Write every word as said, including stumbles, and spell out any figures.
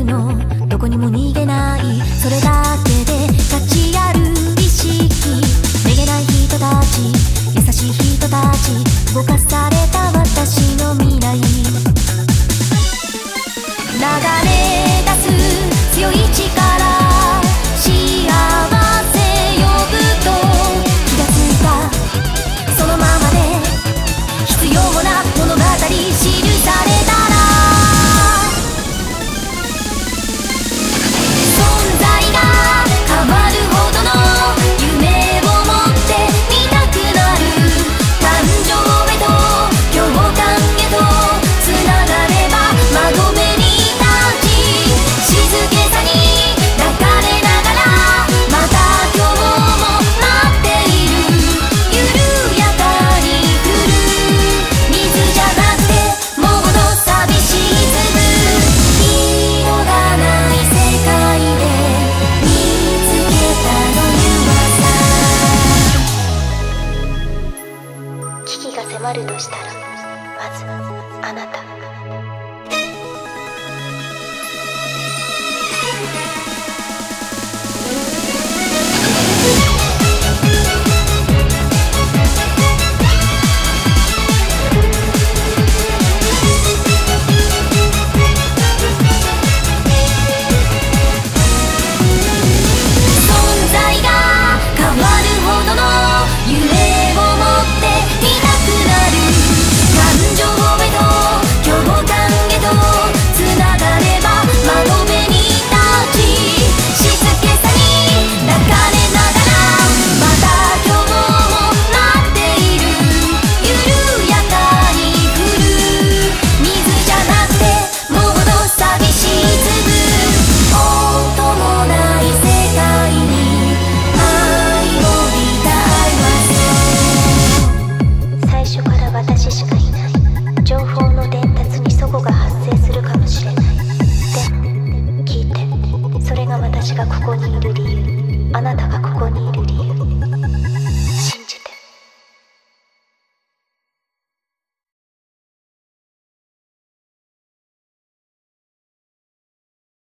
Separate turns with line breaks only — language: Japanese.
のどこにも逃げない、それだけで価値ある意識。めげない人たち、優しい人たち、動かされた私の未来。流れ出す強い力、幸せ呼ぶと気がついた。そのままで必要な物語記されたら、存在が変わるほどの夢を持ってみたくなる。感情へと共感へとつながれば窓辺に立ち、静けさに抱かれながらまた今日も待っている。緩やかに降る水じゃなくてもっと寂しい粒、色がない世界で見つけたの弱さ。危機が迫るとしたらまずあなた。存在が変わるほどの夢を持ってみたくなる。感情へと共感へとつながれば窓辺に立ち、静けさに抱かれながらまた今日も待っている。緩やかに降る水じゃなくてもっと寂しい粒、音もない世界に愛を抱います。最初から私しかいない。情報の伝達に齟齬が発生するかもしれない。でも聞いて、それが私がここにいる理由。